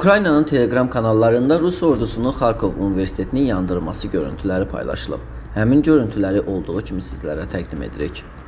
Ukraynanın Telegram kanallarında Rus ordusunun Xarkov Universitetinin yandırılması görüntüləri paylaşılıb. Həmin görüntüləri olduğu kimi sizlərə təqdim edirik.